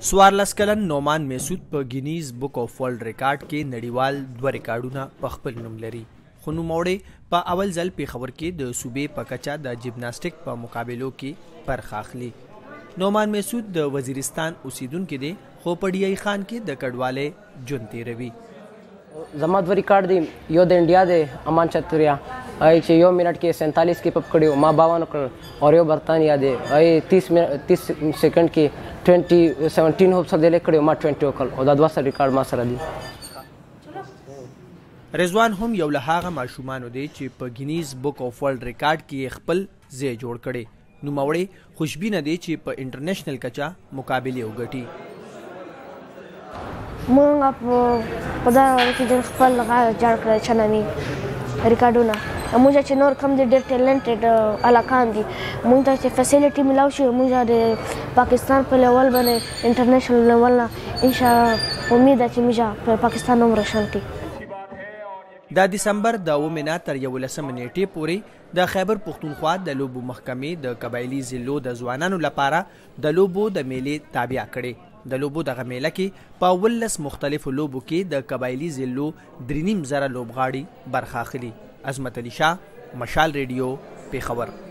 14 کلن نومان میسود په ګینیز بک اف ورلد ریکارډ کې نړیوال 2 ریکارډونه په خپل نوم لري. خو نوموړی په اول ځل پیښور کې د صوبې په کچه د جمناستیک په مقابلو کې برخه اخلي. نومان میسود د وزیرستان اوسیدونکی دی خو په ډی ای خان کې د کډوالۍ ژوند تیروي. زما 2 ریکارډ دی، یو د انډیا دی امان چتوریا چې 1 منټ کې 47 کې پپ کړیو، ما 52 کړ، او یو برطانیا دی 30 سیکنډ کې 17 هوپ سره لیکړو، ما 20 وکړ، او دا 2 ریکارډ ما سره دي. رضوان هم یو له هغه ماشومانو دی چې په ګینیز بک اف ورلد ریکارډ کې خپل ځای جوړ کړي. نوموړی خوشبینه دی چې په انټرنیشنل کچه مقابلې وګټي. موږ په دا کې خپل غاړه جوړ کړی چنامي ریکارډونه. موږ چې نور کم دي ډېر ټیلنټډ علاقان دي، موږ ته چې فیسیلیټي ملاو شي، موږ د پاکستان په لیول باندې انټرنیشنل لیول نه انشاءالله امید ده چې موږ په پاکستان هم روشن کړي. د دسمبر د 9 تر 11 نیټې پورې د خیبر پښتونخوا د لوبو محکمې د قبایلي ضلعو د ځوانانو لپاره د لوبو د میلې تابع کړي. د لوبو دغه میله کې په 19 مختلفو لوبو کې د قبایلي ضلعو 3.5 زره لوبغاړي برخه اخلي. عظمت علي شاه، مشال ریډیو، پیښور.